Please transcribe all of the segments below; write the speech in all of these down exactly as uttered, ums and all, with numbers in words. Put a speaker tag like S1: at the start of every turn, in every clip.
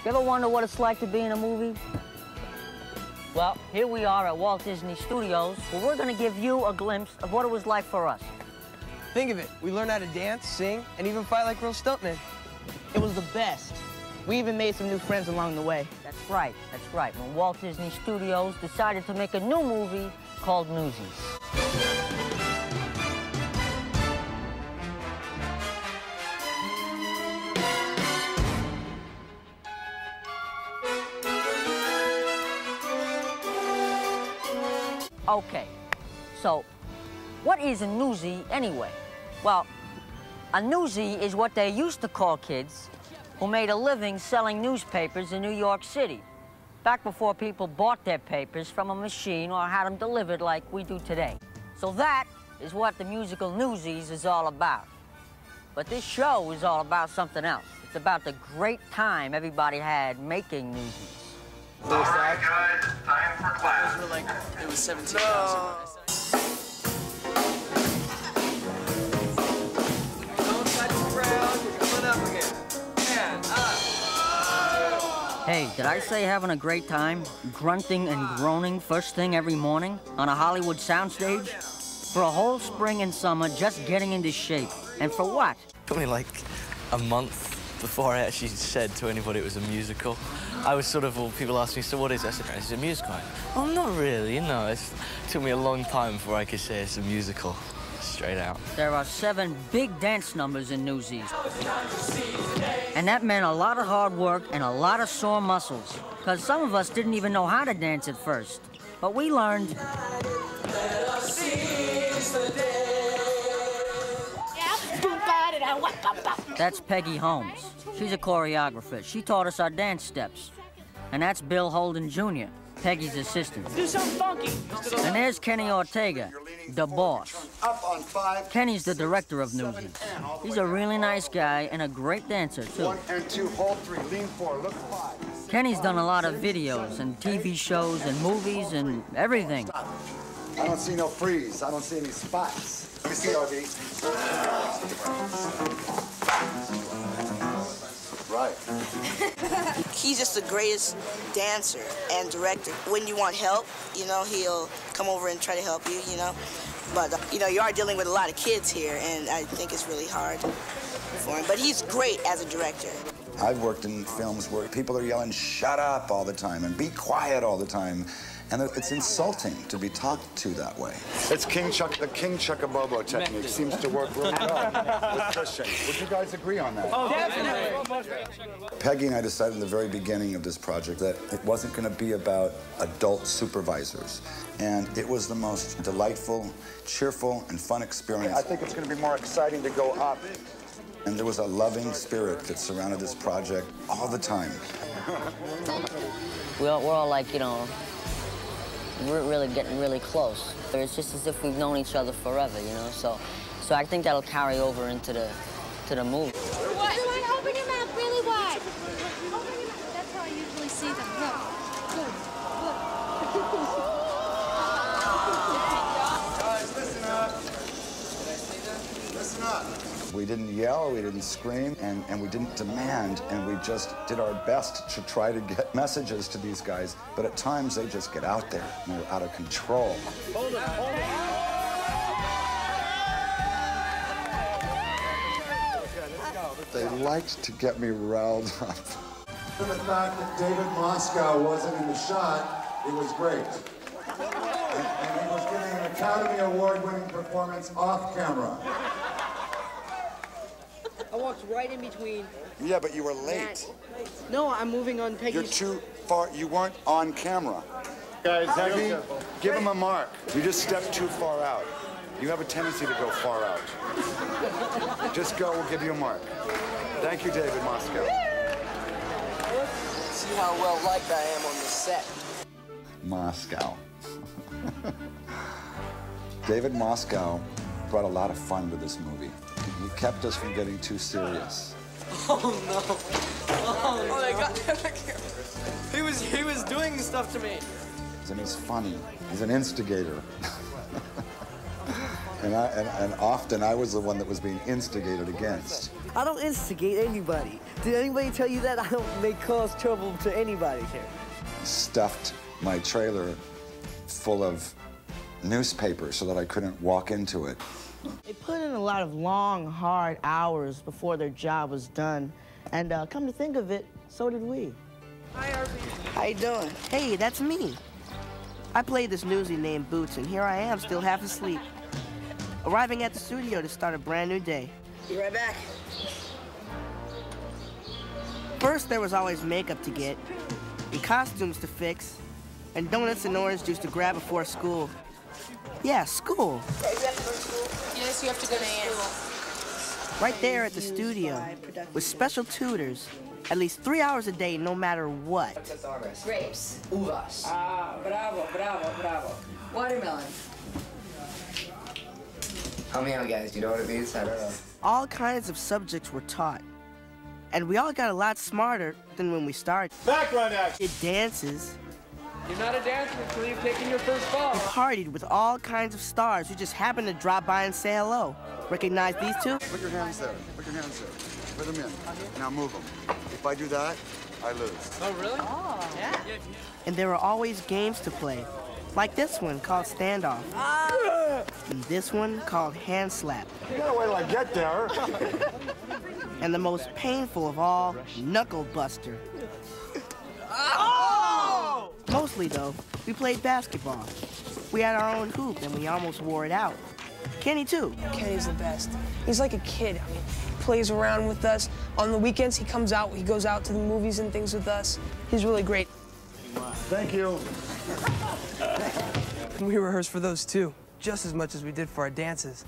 S1: You ever wonder what it's like to be in a movie? Well, here we are at Walt Disney Studios, where we're gonna give you a glimpse of what it was like for us.
S2: Think of it, we learned how to dance, sing, and even fight like real stuntmen.
S3: It was the best. We even made some new friends along the way.
S1: That's right, that's right. When Walt Disney Studios decided to make a new movie called Newsies. Okay, so what is a newsie anyway? Well, a newsie is what they used to call kids who made a living selling newspapers in New York City, back before people bought their papers from a machine or had them delivered like we do today. So that is what the musical Newsies is all about. But this show is all about something else. It's about the great time everybody had making Newsies.
S4: All right, guys, time for class.
S5: Those were like, it was seventeen thousand.
S2: Don't touch the ground, you're coming up again. And up.
S1: Hey, did I say having a great time? Grunting and groaning first thing every morning on a Hollywood soundstage? For a whole spring and summer, just getting into shape. And for what?
S5: Took me like a month before I actually said to anybody it was a musical. I was sort of, well, people asked me, so what is it? I said, it's a musical. Oh, not really, no. It's, it took me a long time before I could say it's a musical, straight out.
S1: There are seven big dance numbers in Newsies. And that meant a lot of hard work and a lot of sore muscles, because some of us didn't even know how to dance at first. But we learned. That's Peggy Holmes. She's a choreographer. She taught us our dance steps. And that's Bill Holden Junior, Peggy's assistant.
S3: Do something funky.
S1: And there's Kenny Ortega, the boss.
S6: Up on five.
S1: Kenny's the director of Newsies. He's a really nice guy and a great dancer, too.
S6: One and two, hold three, lean four, look five.
S1: Kenny's done a lot of videos and T V shows and movies and everything.
S6: I don't see no freeze. I don't see any spots. Let me see, O D. Right.
S7: He's just the greatest dancer and director. When you want help, you know, he'll come over and try to help you, you know. But, uh, you know, you are dealing with a lot of kids here, and I think it's really hard for him. But he's great as a director.
S6: I've worked in films where people are yelling, shut up all the time and be quiet all the time. And it's insulting to be talked to that way. It's King Chuck, the King Chuckabobo technique seems to work really well with Christian. Would you guys agree on that?
S3: Oh, definitely.
S6: Peggy and I decided in the very beginning of this project that it wasn't going to be about adult supervisors. And it was the most delightful, cheerful, and fun experience. I think it's going to be more exciting to go up. And there was a loving spirit that surrounded this project all the time.
S1: We're all, we're all like, you know, we're really getting really close. It's just as if we've known each other forever, you know. So, so I think that'll carry over into the, to the movie.
S8: What? Open your mouth really wide. Open your mouth. That's how I usually see them. Look. Good. Look.
S6: Guys, listen up. Listen up. We didn't yell, we didn't scream, and, and we didn't demand, and we just did our best to try to get messages to these guys. But at times, they just get out there, and they're out of control.
S3: Hold it, hold it.
S6: They liked to get me riled up.
S9: For the fact that David Moscow wasn't in the shot, it was great. And, and he was giving an Academy Award-winning performance off camera.
S3: I walked right in between.
S6: Yeah, but you were late.
S3: No, I'm moving on Peggy's.
S6: You're too far. You weren't on camera. Guys, Peggy, give him a mark. You just stepped too far out. You have a tendency to go far out. Just go, we'll give you a mark. Thank you, David Moscow.
S3: See how well liked I am on this set.
S6: Moscow. David Moscow brought a lot of fun to this movie. He kept us from getting too serious.
S3: Oh no! Oh, oh they got he was he was doing stuff to me.
S6: And he's funny. He's an instigator. and, I, and, and often I was the one that was being instigated against.
S10: I don't instigate anybody. Did anybody tell you that? I don't make cause trouble to anybody here.
S6: Stuffed my trailer full of newspapers so that I couldn't walk into it.
S11: They put in a lot of long, hard hours before their job was done. And uh, come to think of it, so did we.
S7: Hi, Arby.
S11: How you doing? Hey, that's me. I played this newsie named Boots, and here I am, still half asleep. Arriving at the studio to start a brand new day.
S7: Be right back.
S11: First, there was always makeup to get, and costumes to fix, and donuts and orange juice to grab before school. Yeah, school.
S7: Hey, you have to go to school? Yes, you have to go to school.
S11: Right there at the studio, with special tutors, at least three hours a day, no matter what.
S12: Grapes. Uvas. Ah, bravo, bravo, bravo. Watermelon.
S13: Help me out, guys. You know what it means? I don't know.
S11: All kinds of subjects were taught. And we all got a lot smarter than when we started.
S9: Background action.
S11: Did dances.
S2: You're not a dancer until you've taken your first fall.
S11: We partied with all kinds of stars who just happened to drop by and say hello. Recognize these two?
S9: Put your hands there. Put your hands there. Put them in. Now move them. If I do that, I lose.
S2: Oh, really?
S12: Oh, yeah.
S11: And there were always games to play. Like this one called Standoff. Ah. And this one called Hand Slap.
S9: You gotta wait till I get there.
S11: And the most painful of all, Knuckle Buster.
S12: Oh!
S11: Mostly, though, we played basketball. We had our own hoop, and we almost wore it out. Kenny, too.
S3: Kenny's the best. He's like a kid. I mean, he plays around with us. On the weekends, he comes out. He goes out to the movies and things with us. He's really great.
S9: Thank you.
S3: We rehearsed for those, too, just as much as we did for our dances.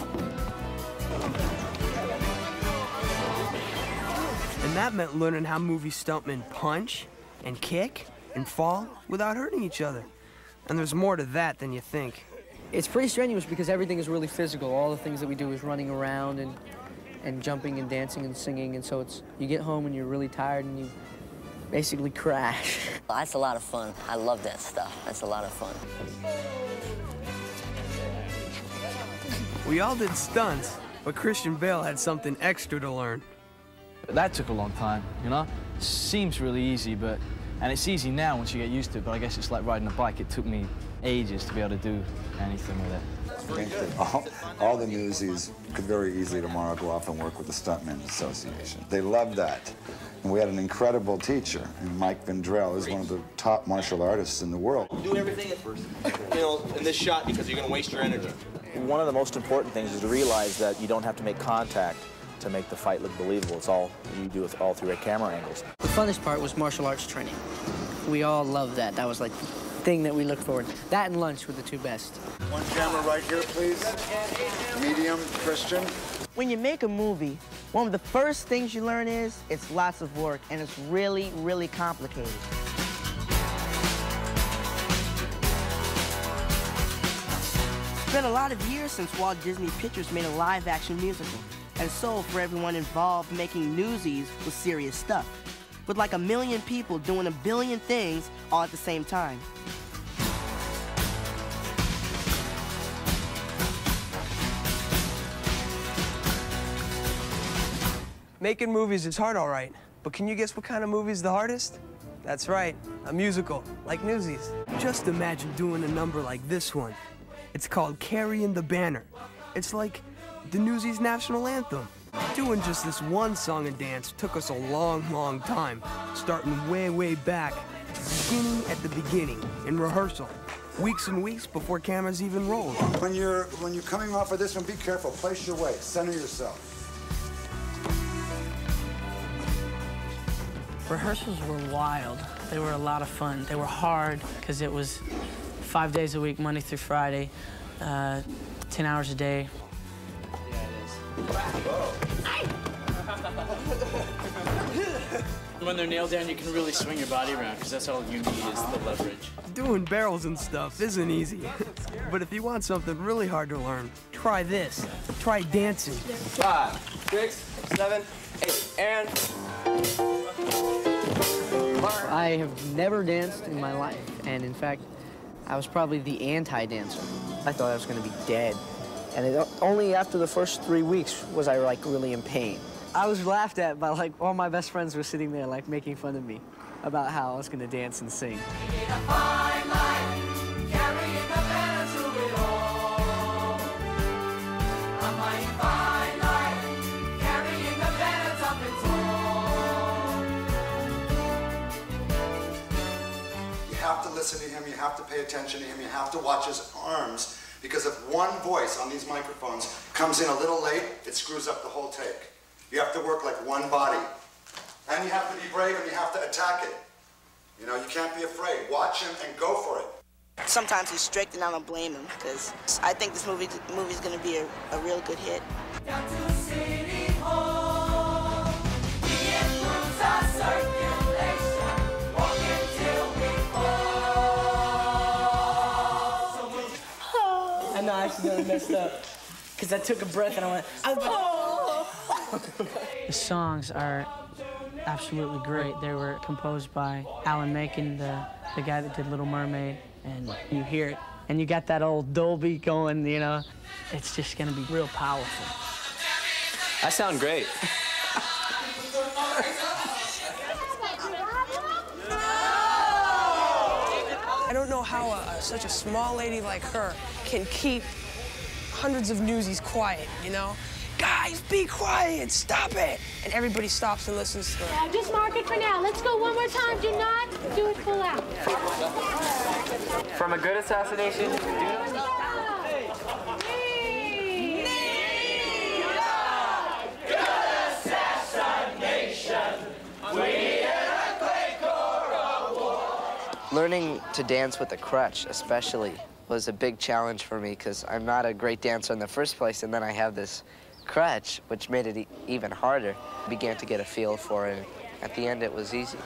S3: And that meant learning how movie stuntmen punch and kick and fall without hurting each other. And there's more to that than you think.
S10: It's pretty strenuous because everything is really physical. All the things that we do is running around and, and jumping and dancing and singing. And so it's, you get home and you're really tired and you basically crash.
S1: That's a lot of fun. I love that stuff. That's a lot of fun.
S3: We all did stunts, but Christian Bale had something extra to learn.
S5: That took a long time, you know? Seems really easy, but... And it's easy now once you get used to it, but I guess it's like riding a bike. It took me ages to be able to do anything with it.
S6: I think that all, all the newsies could very easily tomorrow go off and work with the Stuntmen Association. They love that. And we had an incredible teacher, and Mike Vendrell is one of the top martial artists in the world.
S14: Do everything at first, you know, in this shot because you're going to waste your energy.
S15: One of the most important things is to realize that you don't have to make contact to make the fight look believable. It's all, you do it all through your camera angles.
S10: The funnest part was martial arts training. We all loved that. That was like the thing that we looked forward to. That and lunch were the two best.
S9: One camera right here, please. Medium, Christian.
S11: When you make a movie, one of the first things you learn is it's lots of work, and it's really, really complicated. It's been a lot of years since Walt Disney Pictures made a live-action musical. And so, for everyone involved, making Newsies was serious stuff. With like a million people doing a billion things all at the same time.
S3: Making movies is hard, all right. But can you guess what kind of movie is the hardest? That's right, a musical, like Newsies. Just imagine doing a number like this one. It's called Carrying the Banner. It's like the Newsies national anthem. Doing just this one song and dance took us a long, long time, starting way, way back, beginning at the beginning, in rehearsal. Weeks and weeks before cameras even rolled.
S6: When you're, when you're coming off of this one, be careful. Place your weight. Center yourself.
S16: Rehearsals were wild. They were a lot of fun. They were hard because it was five days a week, Monday through Friday, uh, ten hours a day.
S17: When they're nailed down, you can really swing your body around because that's all you need is the leverage.
S3: Doing barrels and stuff isn't easy. But if you want something really hard to learn, try this. Try dancing.
S2: Five, six, seven, eight, and...
S10: I have never danced in my life, and in fact, I was probably the anti-dancer. I thought I was going to be dead, and it, only after the first three weeks was I like really in pain. I was laughed at by, like, all my best friends were sitting there, like, making fun of me about how I was gonna dance and sing.
S6: You have to listen to him, you have to pay attention to him, you have to watch his arms, because if one voice on these microphones comes in a little late, it screws up the whole take. You have to work like one body. And you have to be brave and you have to attack it. You know, you can't be afraid. Watch him and go for it.
S7: Sometimes he's strict and I don't blame him, because I think this movie movie's gonna be a, a real good hit.
S16: I know I accidentally messed up because I took a breath and I went, oh. The songs are absolutely great. They were composed by Alan Menken, the, the guy that did Little Mermaid, and you hear it, and you got that old Dolby going, you know. It's just gonna be real powerful.
S2: I sound great.
S3: I don't know how a, such a small lady like her can keep hundreds of newsies quiet, you know? Guys, be quiet, stop it! And everybody stops and listens to her.
S8: Yeah, just mark it for now. Let's go one more time. Do not do it full out.
S2: From a good assassination, do
S18: Learning to dance with a crutch, especially, was a big challenge for me because I'm not a great dancer in the first place, and then I have this crutch, which made it e even harder. I began to get a feel for it. At the end, it was easy.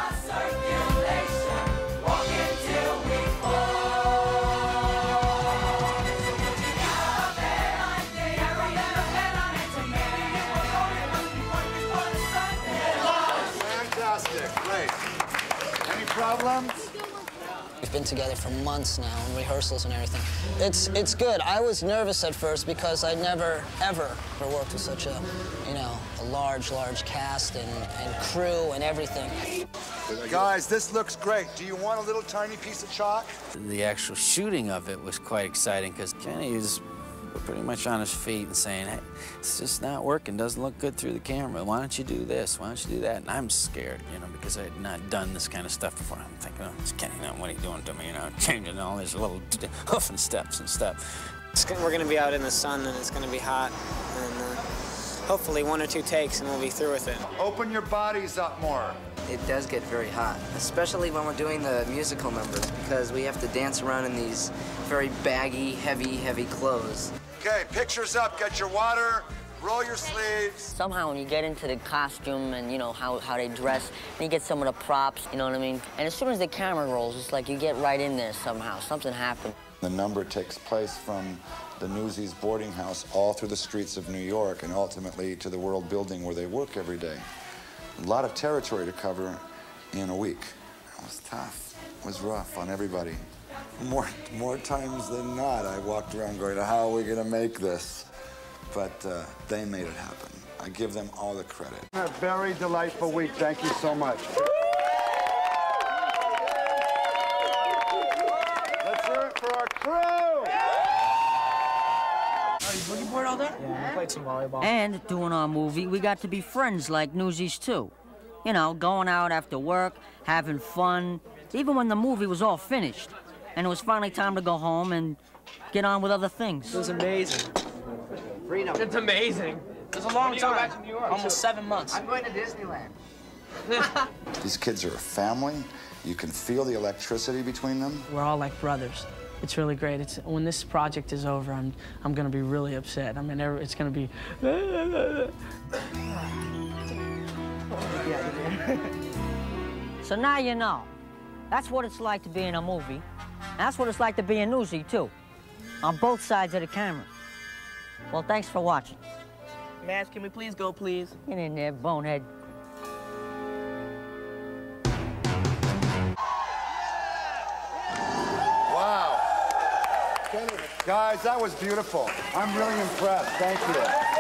S6: Fantastic, great. Any problems?
S19: We've been together for months now in rehearsals and everything. It's it's good. I was nervous at first because I never, ever worked with such a, you know, a large, large cast and, and crew and everything.
S6: Guys, this looks great. Do you want a little tiny piece of chalk?
S20: The actual shooting of it was quite exciting because Kenny was pretty much on his feet and saying, hey, it's just not working, doesn't look good through the camera. Why don't you do this? Why don't you do that? And I'm scared, you know, because I had not done this kind of stuff before. I'm thinking, oh, it's Kenny, now what are you doing to me? You know, changing all these little hoofing steps and stuff.
S21: It's gonna, we're going to be out in the sun and it's going to be hot. And uh, hopefully one or two takes and we'll be through with it.
S6: Open your bodies up more.
S18: It does get very hot, especially when we're doing the musical numbers, because we have to dance around in these very baggy, heavy, heavy clothes.
S6: Okay, pictures up, get your water, roll your sleeves.
S1: Somehow when you get into the costume and, you know, how, how they dress, and you get some of the props, you know what I mean? And as soon as the camera rolls, it's like you get right in there somehow. Something happened.
S6: The number takes place from the Newsies boarding house all through the streets of New York and ultimately to the World Building where they work every day. A lot of territory to cover in a week. It was tough. It was rough on everybody. More, more times than not, I walked around going, how are we going to make this? But uh, they made it happen. I give them all the credit.
S9: A very delightful week. Thank you so much. Let's hear it for our crew.
S3: Are you boogie board all day?
S10: Yeah, I played some volleyball.
S1: And doing our movie, we got to be friends like Newsies too. You know, going out after work, having fun, even when the movie was all finished. And it was finally time to go home and get on with other things.
S10: It was amazing.
S19: Freedom.
S3: It's amazing.
S10: It was a long time. Almost seven months.
S19: I'm going to Disneyland.
S6: These kids are a family. You can feel the electricity between them.
S16: We're all like brothers. It's really great. It's, when this project is over, I'm, I'm going to be really upset. I mean, it's going to be...
S1: So now you know. That's what it's like to be in a movie. That's what it's like to be a newsie, too. On both sides of the camera. Well, thanks for watching.
S10: Mads, can we please go, please?
S1: Get in there, bonehead.
S9: Wow. Guys, that was beautiful. I'm really impressed. Thank you.